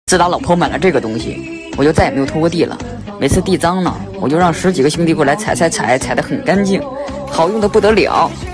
自打老婆买了这个东西，我就再也没有拖过地了。每次地脏呢，我就让10几个兄弟过来踩得很干净，好用的不得了。